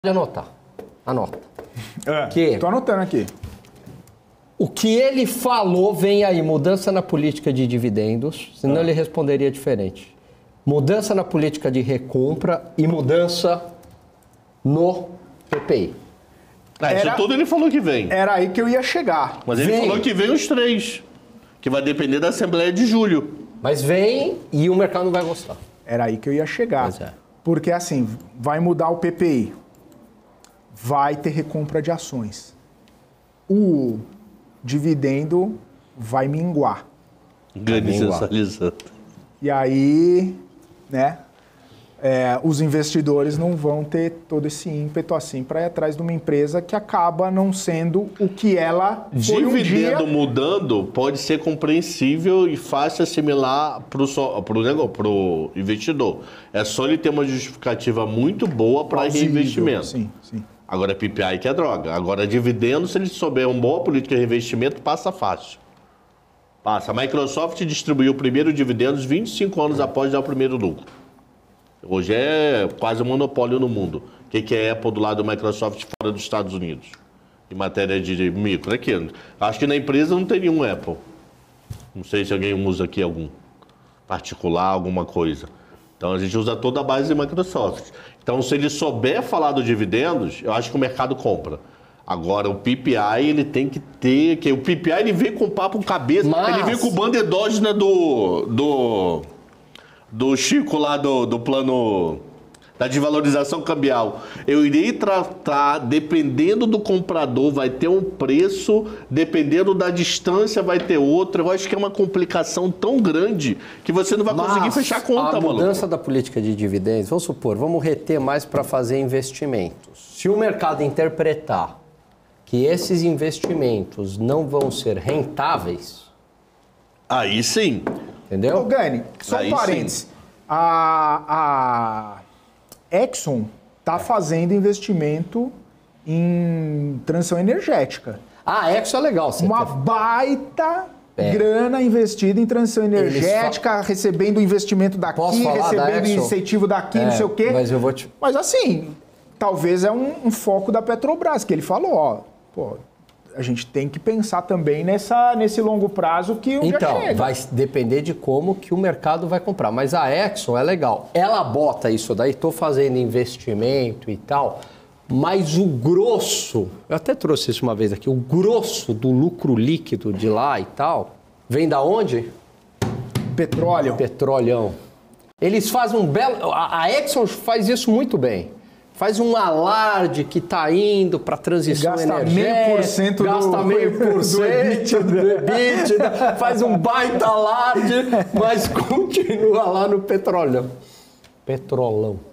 anotar. Anota. Tô anotando aqui. O que ele falou vem aí, mudança na política de dividendos, senão ele responderia diferente. Mudança na política de recompra e mudança no PPI. Isso tudo ele falou que vem. Era aí que eu ia chegar. Mas ele falou que vem os 3. Que vai depender da Assembleia de julho. Mas vem e o mercado não vai gostar. Era aí que eu ia chegar. Pois é. Porque assim, vai mudar o PPI. Vai ter recompra de ações. O dividendo vai minguar. Ganhe sensualizando. E aí, né, os investidores não vão ter todo esse ímpeto assim para ir atrás de uma empresa que acaba não sendo o que ela foi um dia. Dividendo mudando pode ser compreensível e fácil assimilar para o investidor. É só ele ter uma justificativa muito boa para reinvestimento. Sim, sim. Agora é PPI que é droga. Agora dividendo, se ele souber uma boa política de reinvestimento, passa fácil. Passa. A Microsoft distribuiu o primeiro dividendos 25 anos após dar o primeiro lucro. Hoje é quase um monopólio no mundo. O que é Apple do lado da Microsoft fora dos Estados Unidos? Em matéria de micro. Aqui. Acho que na empresa não tem nenhum Apple. Não sei se alguém usa aqui algum particular, alguma coisa. Então a gente usa toda a base de Microsoft. Então se ele souber falar dos dividendos, eu acho que o mercado compra. Agora o PPI ele tem que ter... que o PPI ele vem com papo cabeça. Ele vem com o banda endógena do Chico lá do plano da desvalorização cambial. Eu irei tratar, dependendo do comprador, vai ter um preço, dependendo da distância, vai ter outro. Eu acho que é uma complicação tão grande que você não vai conseguir fechar a conta, maluco. A mudança da política de dividendos, vamos supor, vamos reter mais para fazer investimentos. Se o mercado interpretar que esses investimentos não vão ser rentáveis... Aí sim. Entendeu? Ô, Gani, só um parênteses. A Exxon está fazendo investimento em transição energética. A Exxon é legal. Uma baita grana investida em transição energética, recebendo investimento daqui, recebendo incentivo daqui, não sei o quê. Mas assim, talvez é um foco da Petrobras, que ele falou, ó, pô, a gente tem que pensar também nesse longo prazo que o dia chega. Então, vai depender de como que o mercado vai comprar. Mas a Exxon é legal. Ela bota isso daí, estou fazendo investimento e tal, mas o grosso, eu até trouxe isso uma vez aqui, o grosso do lucro líquido de lá e tal, vem da onde? Petróleo. Petrolhão. Eles fazem um belo... A Exxon faz isso muito bem. Faz um alarde que está indo para a transição energética. Gasta 0,5% do EBITDA. Faz um baita alarde, mas continua lá no petrolão. Petrolão.